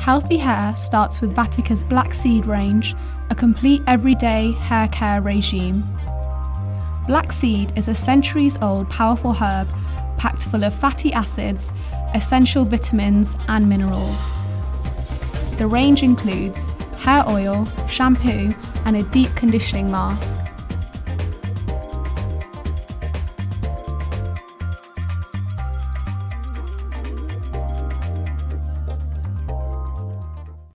Healthy hair starts with Vatika's Black Seed range, a complete everyday hair care regime. Black Seed is a centuries-old powerful herb packed full of fatty acids, essential vitamins and minerals. The range includes hair oil, shampoo and a deep conditioning mask.